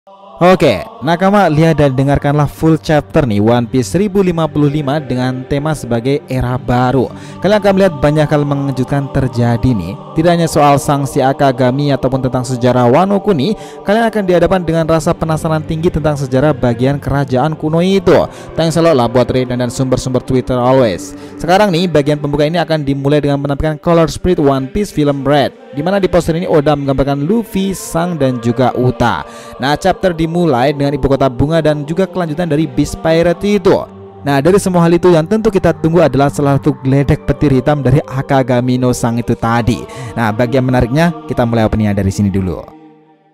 Oke, nakama, lihat dan dengarkanlah full chapter nih One Piece 1055 dengan tema sebagai era baru. Kalian akan melihat banyak hal mengejutkan terjadi nih. Tidak hanya soal sanksi Akagami ataupun tentang sejarah Wano Kuni, kalian akan dihadapkan dengan rasa penasaran tinggi tentang sejarah bagian kerajaan kuno itu. Thanks a lot lah buat read dan sumber-sumber Twitter always. Sekarang nih, bagian pembuka ini akan dimulai dengan menampilkan Color Spirit One Piece Film Red, dimana di poster ini Oda menggambarkan Luffy, Sang, dan juga Uta. Nah, chapter dimulai dengan ibu kota bunga dan juga kelanjutan dari Beast Pirate itu. Nah, dari semua hal itu yang tentu kita tunggu adalah salah satu geledek petir hitam dari Akagami no Sang itu tadi. Nah, bagian menariknya kita mulai openingnya dari sini dulu.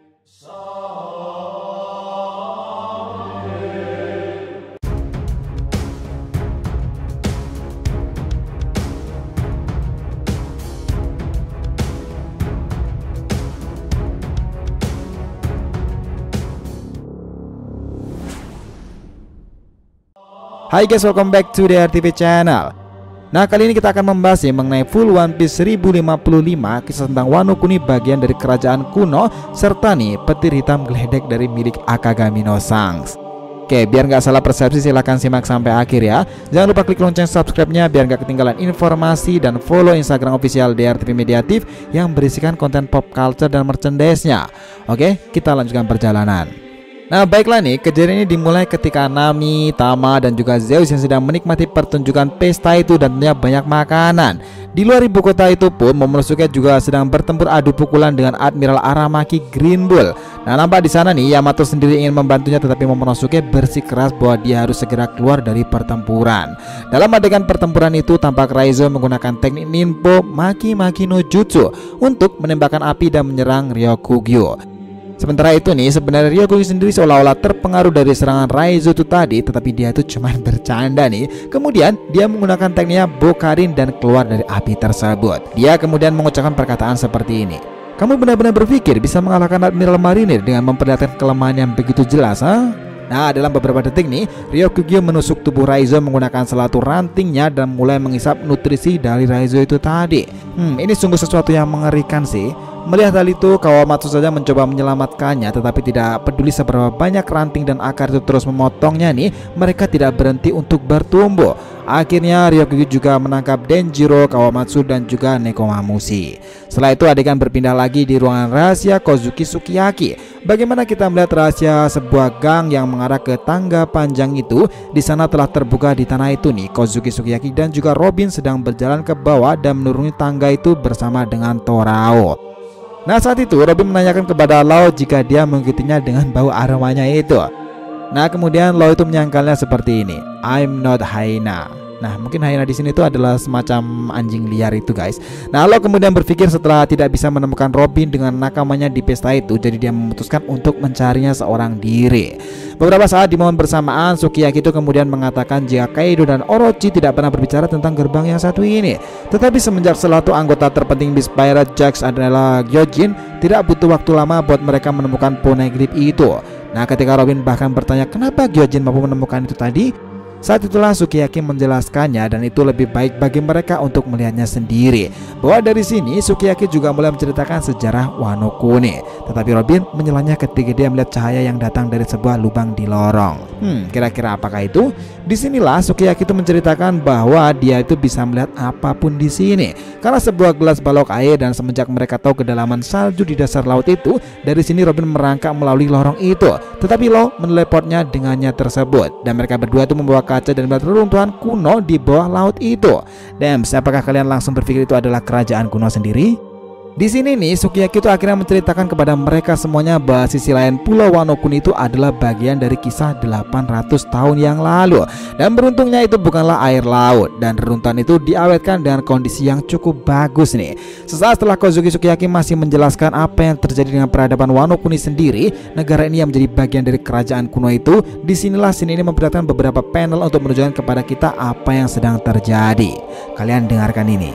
Hai guys, welcome back to the RTV channel. Nah, kali ini kita akan membahas mengenai full One Piece 1055, kisah tentang Wano Kuni bagian dari kerajaan kuno, serta nih petir hitam geledek dari milik Akagami no Sang. Oke, biar nggak salah persepsi silahkan simak sampai akhir ya. Jangan lupa klik lonceng subscribe-nya biar nggak ketinggalan informasi, dan follow Instagram official DRTV Mediatif yang berisikan konten pop culture dan merchandise-nya. Oke, kita lanjutkan perjalanan. Nah, baiklah nih, kejadian ini dimulai ketika Nami, Tama, dan juga Zeus yang sedang menikmati pertunjukan pesta itu dan tentunya banyak makanan. Di luar ibu kota itu pun Momonosuke juga sedang bertempur adu pukulan dengan Admiral Aramaki Green Bull. Nah, nampak di sana nih Yamato sendiri ingin membantunya, tetapi Momonosuke bersikeras bahwa dia harus segera keluar dari pertempuran. Dalam adegan pertempuran itu tampak Raizo menggunakan teknik Ninpo Maki-Maki no Jutsu untuk menembakkan api dan menyerang Ryokugyo. Sementara itu nih, sebenarnya Ryokugyo sendiri seolah-olah terpengaruh dari serangan Raizo itu tadi, tetapi dia itu cuma bercanda nih. Kemudian dia menggunakan tekniknya Bokarin dan keluar dari api tersebut. Dia kemudian mengucapkan perkataan seperti ini: "Kamu benar-benar berpikir bisa mengalahkan Admiral Marinir dengan memperlihatkan kelemahan yang begitu jelas, ha?" Nah, dalam beberapa detik nih, Ryokugyo menusuk tubuh Raizo menggunakan salah satu rantingnya dan mulai mengisap nutrisi dari Raizo itu tadi. Ini sungguh sesuatu yang mengerikan sih. Melihat hal itu, Kawamatsu saja mencoba menyelamatkannya, tetapi tidak peduli seberapa banyak ranting dan akar itu terus memotongnya nih, mereka tidak berhenti untuk bertumbuh. Akhirnya Ryokugyo juga menangkap Denjiro, Kawamatsu, dan juga Nekomamushi. Setelah itu adegan berpindah lagi di ruangan rahasia Kozuki Sukiyaki. Bagaimana kita melihat rahasia sebuah gang yang mengarah ke tangga panjang itu. Di sana telah terbuka di tanah itu nih, Kozuki Sukiyaki dan juga Robin sedang berjalan ke bawah dan menuruni tangga itu bersama dengan Torao. Nah, saat itu Robin menanyakan kepada Lau jika dia mengikutinya dengan bau aromanya itu. Nah, kemudian Lau itu menyangkalnya seperti ini: "I'm not hyena." Nah, mungkin hyena di sini itu adalah semacam anjing liar itu, guys. Nah, Lau kemudian berpikir setelah tidak bisa menemukan Robin dengan nakamanya di pesta itu, jadi dia memutuskan untuk mencarinya seorang diri. Beberapa saat di momen bersamaan, Sukiyaki itu kemudian mengatakan jika Kaido dan Orochi tidak pernah berbicara tentang gerbang yang satu ini. Tetapi semenjak salah satu anggota terpenting Beast Pirate Jax adalah Gyojin, tidak butuh waktu lama buat mereka menemukan Poneglyph itu. Nah, ketika Robin bahkan bertanya kenapa Gyojin mampu menemukan itu tadi, saat itulah Sukiyaki menjelaskannya, dan itu lebih baik bagi mereka untuk melihatnya sendiri. Bahwa dari sini Sukiyaki juga mulai menceritakan sejarah Wano Kuni. Tetapi Robin menyelanya ketika dia melihat cahaya yang datang dari sebuah lubang di lorong. Kira-kira apakah itu? Disinilah Sukiyaki itu menceritakan bahwa dia itu bisa melihat apapun di sini karena sebuah gelas balok air, dan semenjak mereka tahu kedalaman salju di dasar laut itu, dari sini Robin merangkak melalui lorong itu. Tetapi Law meneleportnya dengannya tersebut, dan mereka berdua itu membawa kaca dan melihat reruntuhan kuno di bawah laut itu. Apakah kalian langsung berpikir itu adalah kerajaan kuno sendiri? Di sini nih, Sukiyaki itu akhirnya menceritakan kepada mereka semuanya bahwa sisi lain Pulau Wano Kuni itu adalah bagian dari kisah 800 tahun yang lalu. Dan beruntungnya itu bukanlah air laut, dan reruntuhan itu diawetkan dengan kondisi yang cukup bagus nih. Sesaat setelah Kozuki Sukiyaki masih menjelaskan apa yang terjadi dengan peradaban Wano Kuni sendiri, negara ini yang menjadi bagian dari kerajaan kuno itu, disinilah scene ini memperlihatkan beberapa panel untuk menunjukkan kepada kita apa yang sedang terjadi. Kalian dengarkan ini.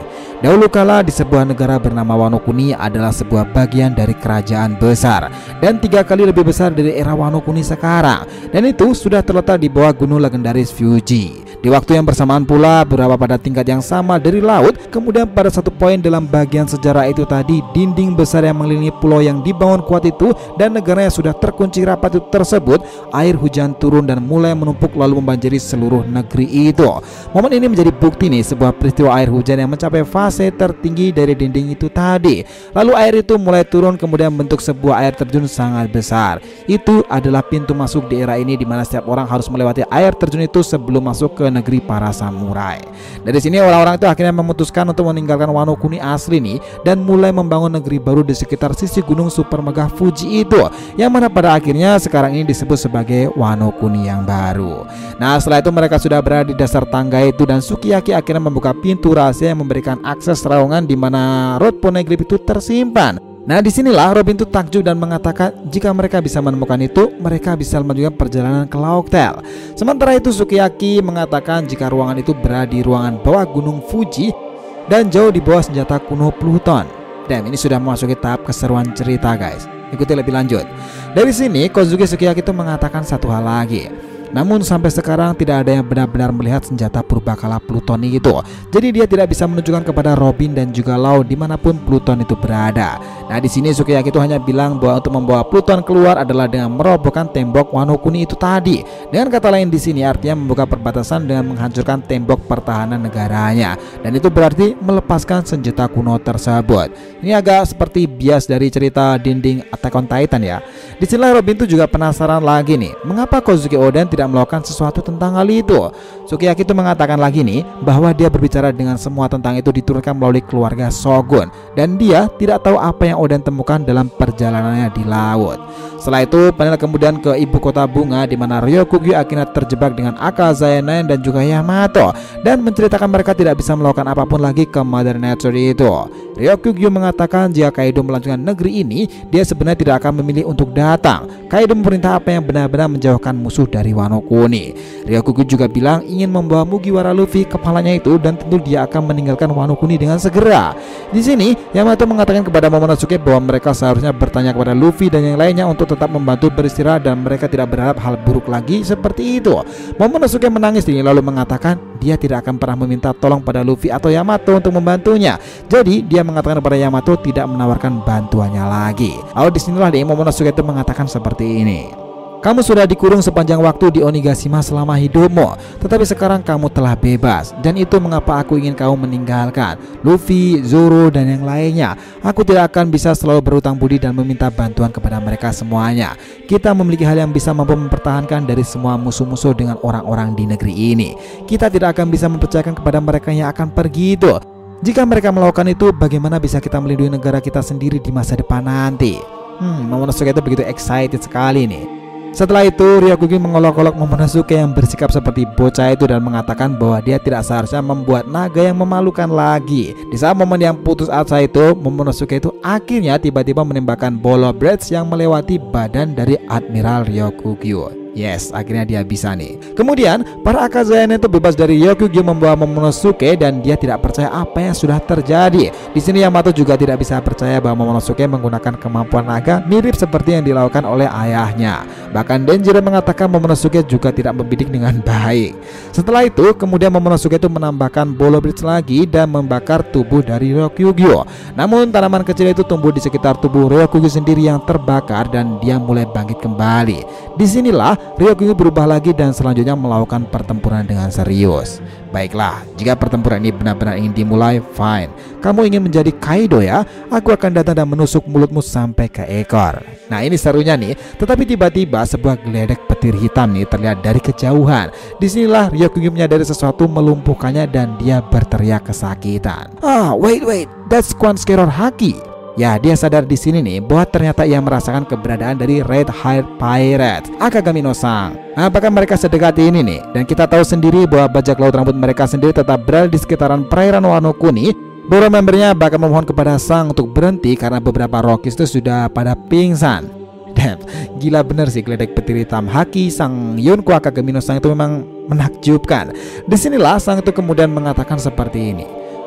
Dahulu kala di sebuah negara bernama Wano Kuni adalah sebuah bagian dari kerajaan besar dan 3 kali lebih besar dari era Wano Kuni sekarang, dan itu sudah terletak di bawah gunung legendaris Fuji. Di waktu yang bersamaan pula, berada pada tingkat yang sama dari laut, kemudian pada satu poin dalam bagian sejarah itu tadi, dinding besar yang mengelilingi pulau yang dibangun kuat itu dan negara yang sudah terkunci rapat itu tersebut, air hujan turun dan mulai menumpuk lalu membanjiri seluruh negeri itu. Momen ini menjadi bukti nih sebuah peristiwa air hujan yang mencapai fase tertinggi dari dinding itu tadi. Lalu air itu mulai turun kemudian bentuk sebuah air terjun sangat besar. Itu adalah pintu masuk di era ini di mana setiap orang harus melewati air terjun itu sebelum masuk ke negeri para samurai. Dari sini orang-orang itu akhirnya memutuskan untuk meninggalkan Wano Kuni asli nih dan mulai membangun negeri baru di sekitar sisi gunung super megah Fuji itu, yang mana pada akhirnya sekarang ini disebut sebagai Wano Kuni yang baru. Nah, setelah itu mereka sudah berada di dasar tangga itu dan Sukiyaki akhirnya membuka pintu rahasia yang memberikan akses terowongan di mana Road Poneglyph itu tersimpan. Nah, disinilah Robin itu takjub dan mengatakan jika mereka bisa menemukan itu, mereka bisa melanjutkan perjalanan ke Lauktel. Sementara itu Sukiyaki mengatakan jika ruangan itu berada di ruangan bawah gunung Fuji dan jauh di bawah senjata kuno Pluton. Dan ini sudah memasuki tahap keseruan cerita, guys. Ikuti lebih lanjut. Dari sini Kozuki Sukiyaki itu mengatakan satu hal lagi. Namun sampai sekarang tidak ada yang benar-benar melihat senjata purbakala Pluton itu. Jadi dia tidak bisa menunjukkan kepada Robin dan juga Law dimanapun Pluton itu berada. Nah, di sini Sukiyaki itu hanya bilang bahwa untuk membawa Pluton keluar adalah dengan merobohkan tembok Wano Kuni itu tadi. Dengan kata lain di sini artinya membuka perbatasan dengan menghancurkan tembok pertahanan negaranya. Dan itu berarti melepaskan senjata kuno tersebut. Ini agak seperti bias dari cerita dinding Attack on Titan ya. Di sini Robin itu juga penasaran lagi nih, mengapa Kozuki Oden tidak melakukan sesuatu tentang hal itu. Sukiyaki itu mengatakan lagi nih bahwa dia berbicara dengan semua tentang itu diturunkan melalui keluarga Shogun dan dia tidak tahu apa yang Oden temukan dalam perjalanannya di laut. Setelah itu panel kemudian ke ibu kota bunga di mana Ryokugyu akhirnya terjebak dengan Akazayanen dan juga Yamato dan menceritakan mereka tidak bisa melakukan apapun lagi ke Mother Nature itu. Ryokugyu mengatakan jika Kaido melanjutkan negeri ini, dia sebenarnya tidak akan memilih untuk datang. Kaido memerintah apa yang benar-benar menjauhkan musuh dari Wano Kuni. Ryokugyu juga bilang ingin membawa Mugiwara Luffy kepalanya itu dan tentu dia akan meninggalkan Wano Kuni dengan segera. Di sini Yamato mengatakan kepada Momonosuke bahwa mereka seharusnya bertanya kepada Luffy dan yang lainnya untuk tetap membantu beristirahat dan mereka tidak berharap hal buruk lagi seperti itu. Momonosuke menangis ini lalu mengatakan dia tidak akan pernah meminta tolong pada Luffy atau Yamato untuk membantunya. Jadi dia mengatakan kepada Yamato tidak menawarkan bantuannya lagi. Lalu disinilah Momonosuke itu mengatakan seperti ini. Kamu sudah dikurung sepanjang waktu di Onigashima selama hidupmu, tetapi sekarang kamu telah bebas. Dan itu mengapa aku ingin kamu meninggalkan Luffy, Zoro, dan yang lainnya. Aku tidak akan bisa selalu berutang budi dan meminta bantuan kepada mereka semuanya. Kita memiliki hal yang bisa mampu mempertahankan dari semua musuh-musuh dengan orang-orang di negeri ini. Kita tidak akan bisa mempercayakan kepada mereka yang akan pergi itu. Jika mereka melakukan itu, bagaimana bisa kita melindungi negara kita sendiri di masa depan nanti? Momonosuke itu begitu excited sekali nih. Setelah itu Ryokugyu mengolok-olok Momonosuke yang bersikap seperti bocah itu dan mengatakan bahwa dia tidak seharusnya membuat naga yang memalukan lagi. Di saat momen yang putus asa itu, Momonosuke itu akhirnya tiba-tiba menembakkan bola blades yang melewati badan dari Admiral Ryokugyu. Yes, akhirnya dia bisa nih. Kemudian para Akazayanen itu bebas dari Ryokugyu membawa Momonosuke dan dia tidak percaya apa yang sudah terjadi. Di sini Yamato juga tidak bisa percaya bahwa Momonosuke menggunakan kemampuan naga mirip seperti yang dilakukan oleh ayahnya. Bahkan Denjiro mengatakan Momonosuke juga tidak membidik dengan baik. Setelah itu kemudian Momonosuke itu menambahkan bola blitz lagi dan membakar tubuh dari Ryokugyu. Namun tanaman kecil itu tumbuh di sekitar tubuh Ryokugyu sendiri yang terbakar dan dia mulai bangkit kembali. Disinilah Ryokugyu berubah lagi dan selanjutnya melakukan pertempuran dengan serius. Baiklah, jika pertempuran ini benar-benar ingin dimulai, fine. Kamu ingin menjadi Kaido ya? Aku akan datang dan menusuk mulutmu sampai ke ekor. Nah, ini serunya nih. Tetapi tiba-tiba sebuah geledek petir hitam nih terlihat dari kejauhan. Disinilah Ryokugyu menyadari sesuatu melumpuhkannya dan dia berteriak kesakitan. Wait, that's Quanscaror Haki. Ya, dia sadar di sini nih bahwa ternyata ia merasakan keberadaan dari Red Haired Pirate Akagami no Sang. Apakah mereka sedekat ini nih? Dan kita tahu sendiri bahwa bajak laut rambut mereka sendiri tetap berada di sekitaran perairan Wano Kuni. Beberapa membernya bahkan memohon kepada Sang untuk berhenti karena beberapa Rockies itu sudah pada pingsan. Damn, gila bener sih geledek petir hitam Haki Sang Yonko Akagami no Sang itu memang menakjubkan. Disinilah Sang itu kemudian mengatakan seperti ini.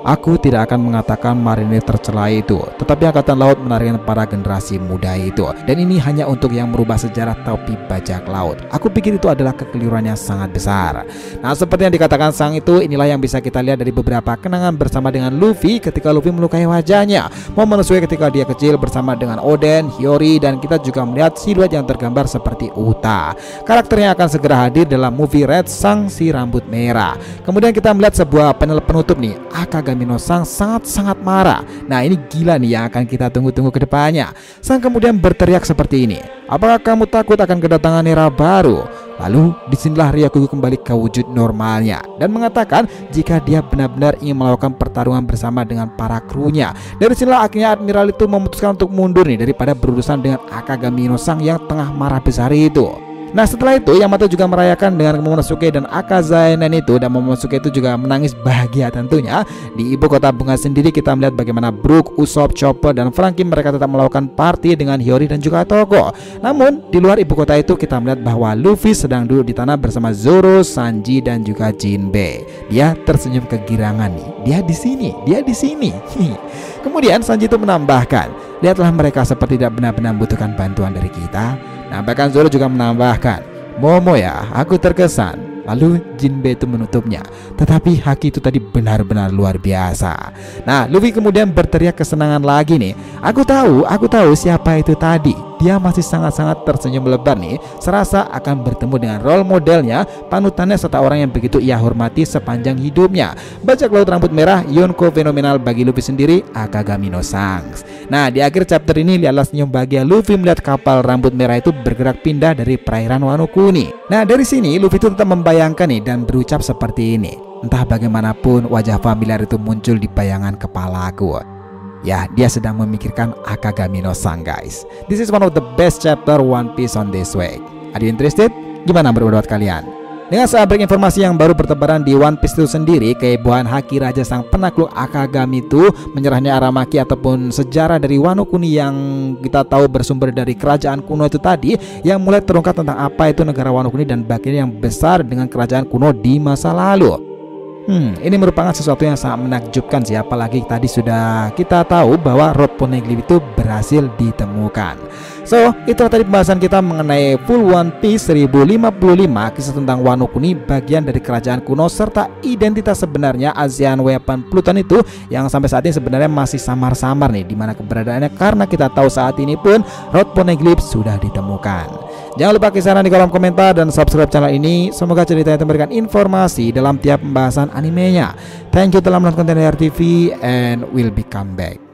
Aku tidak akan mengatakan marinir tercela itu, tetapi Angkatan Laut menarikkan para generasi muda itu. Dan ini hanya untuk yang merubah sejarah topi bajak laut. Aku pikir itu adalah kekeliruan yang sangat besar. Nah, seperti yang dikatakan Sang itu, inilah yang bisa kita lihat dari beberapa kenangan bersama dengan Luffy ketika Luffy melukai wajahnya, momen Sue ketika dia kecil bersama dengan Oden, Hiyori, dan kita juga melihat siluet yang tergambar seperti Uta. Karakternya akan segera hadir dalam movie Red Sang si rambut merah. Kemudian kita melihat sebuah panel penutup nih, Akagami no Sang sangat-sangat marah. Nah, ini gila nih yang akan kita tunggu-tunggu ke depannya. Sang kemudian berteriak seperti ini, apakah kamu takut akan kedatangan era baru? Lalu disinilah Ryakugo kembali ke wujud normalnya dan mengatakan jika dia benar-benar ingin melakukan pertarungan bersama dengan para krunya. Dari sinilah akhirnya Admiral itu memutuskan untuk mundur nih daripada berurusan dengan Akagami no Sang yang tengah marah besar itu. Nah, setelah itu Yamato juga merayakan dengan Momonosuke dan Akazanen itu, dan Momonosuke itu juga menangis bahagia tentunya. Di ibu kota bunga sendiri kita melihat bagaimana Brook, Usopp, Chopper, dan Franky mereka tetap melakukan party dengan Hiyori dan juga Togo. Namun di luar ibu kota itu kita melihat bahwa Luffy sedang duduk di tanah bersama Zoro, Sanji, dan juga Jinbe. Dia tersenyum kegirangan nih. Dia di sini, dia di sini. Kemudian Sanji itu menambahkan, lihatlah mereka seperti tidak benar-benar membutuhkan bantuan dari kita. Nah, bahkan Zoro juga menambahkan, Momo ya, aku terkesan. Lalu Jinbe itu menutupnya, tetapi Haki itu tadi benar-benar luar biasa. Nah, Luffy kemudian berteriak kesenangan lagi nih, aku tahu siapa itu tadi. Dia masih sangat-sangat tersenyum lebar nih, serasa akan bertemu dengan role modelnya, panutannya, serta orang yang begitu ia hormati sepanjang hidupnya. Bajak laut rambut merah, Yonko fenomenal bagi Luffy sendiri, Akagami no Sang. Nah, di akhir chapter ini lihatlah senyum bahagia Luffy melihat kapal rambut merah itu bergerak pindah dari perairan Wano Kuni. Nah, dari sini Luffy itu tetap membayangkan nih dan berucap seperti ini, entah bagaimanapun wajah familiar itu muncul di bayangan kepalaku. Ya, dia sedang memikirkan Akagami no Sang, guys. This is one of the best chapter One Piece on this week. Are you interested? Gimana berpendapat kalian? Dengan seabrik informasi yang baru bertebaran di One Piece itu sendiri, kehebohan Haki Raja sang penakluk Akagami itu, menyerahnya Aramaki ataupun sejarah dari Wano Kuni yang kita tahu bersumber dari kerajaan kuno itu tadi, yang mulai terungkap tentang apa itu negara Wano Kuni dan bagian yang besar dengan kerajaan kuno di masa lalu. Ini merupakan sesuatu yang sangat menakjubkan sih, apalagi tadi sudah kita tahu bahwa Road Poneglyph itu berhasil ditemukan. So, itu tadi pembahasan kita mengenai full One Piece 1055, kisah tentang Wano Kuni, bagian dari kerajaan kuno, serta identitas sebenarnya ASEAN Weapon Pluton itu yang sampai saat ini sebenarnya masih samar-samar nih dimana keberadaannya, karena kita tahu saat ini pun Road Poneglyph sudah ditemukan. Jangan lupa kisaran di kolom komentar dan subscribe channel ini. Semoga ceritanya memberikan informasi dalam tiap pembahasan animenya. Thank you telah menonton konten dari RTV and we'll be come back.